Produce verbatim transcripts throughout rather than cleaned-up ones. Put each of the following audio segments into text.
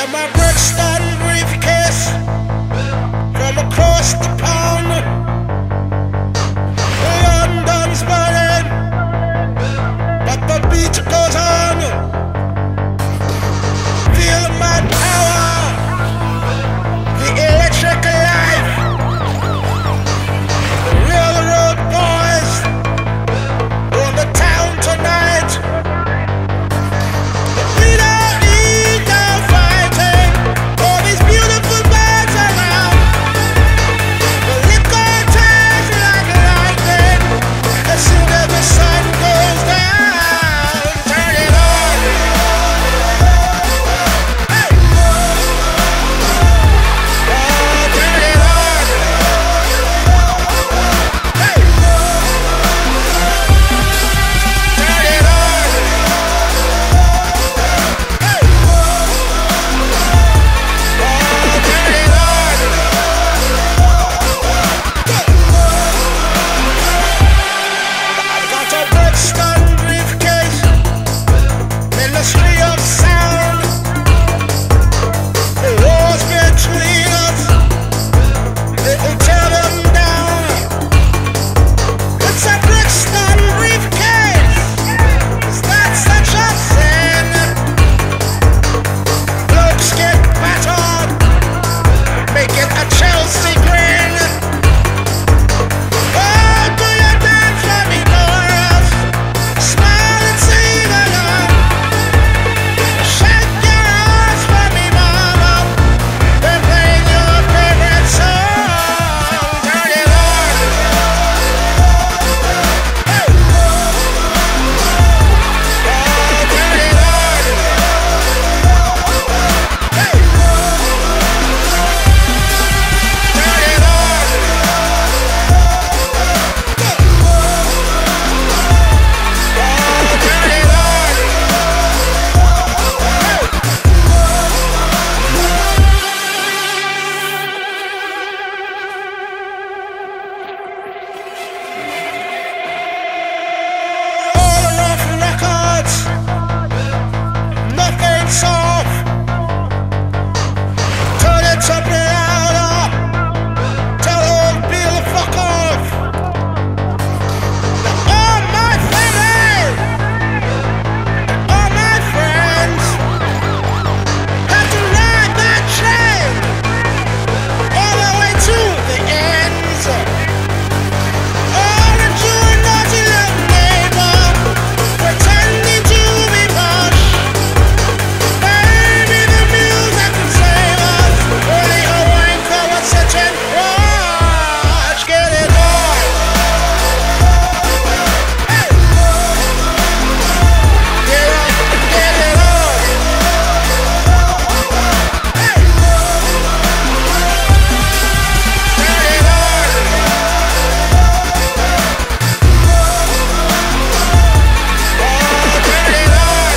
hear my Brixton briefcase from across the pond. London's burning, but the beat goes on. Feel my power, the electric life. The railroad boys run the town tonight. We don't need no fighting, all these beautiful birds around. The liquor turns like lightning as soon as the sun goes down. Turn it on. Hey. Oh, turn it on. Hey. Turn it on. Hey. Oh, turn it on. I got a Brixton briefcase, Ministry of Sound. The wars between us, they will tear them down. It's a Brixton briefcase. Is that such a thing? Blokes get battered, make it a Chelsea grin. Oh, do you dance for me, chorus? Smile and sing along. Shake your ass for me, mama. They're playing your favorite song. Turn it on. Hey. Oh, turn it on. Hey. Turn it on. Oh, turn it on. All enough records, nothing soft. Turn it up louder. Tell old Bill to fuck off. All my family, all my friends have to ride that train all the way to the ends. All the Jew naughty little neighbor pretending to be posh. Baby, the music can save us. Only a wanker would sit and watch. Get it on. Hey. Get up and get it on. Hey. Turn it on. Oh, turn it on.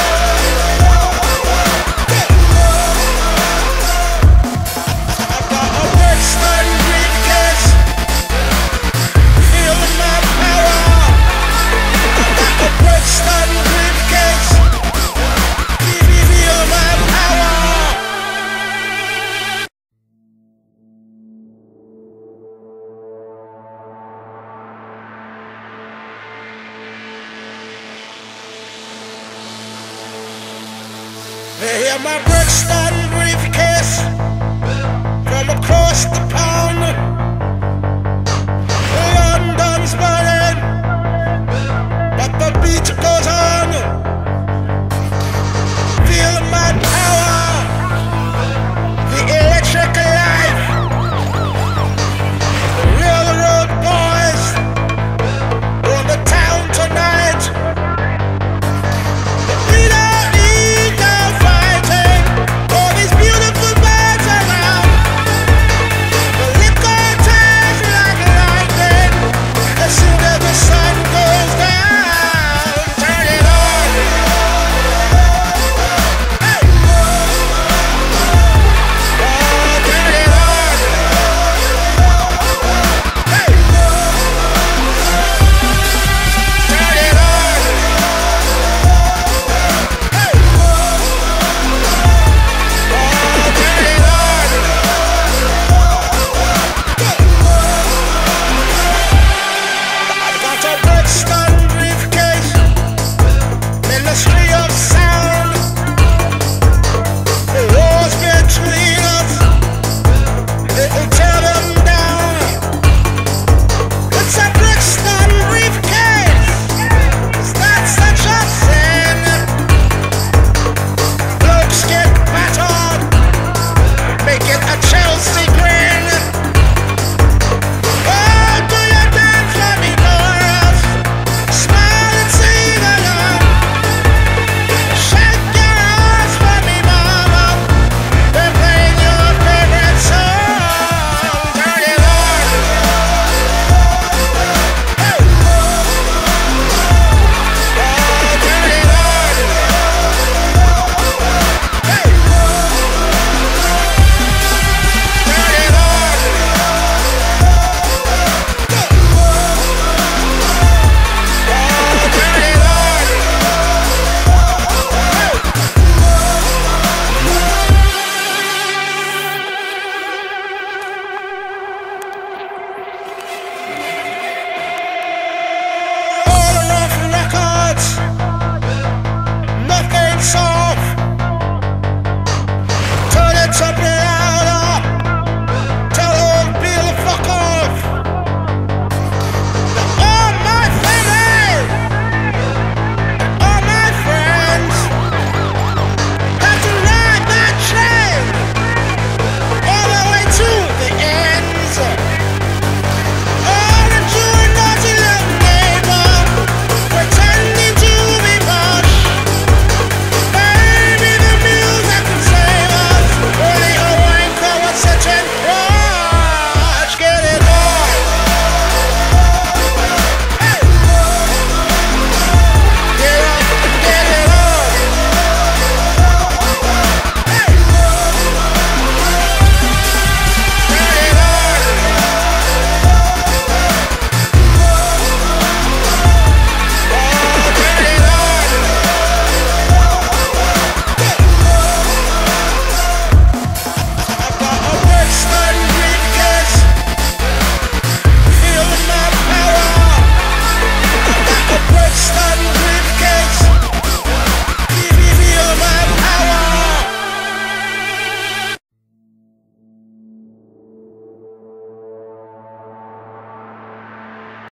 I've got a Brixton briefcase, feeling my power. I've got a Brixton briefcase, feel my power. They hear my Brixton briefcase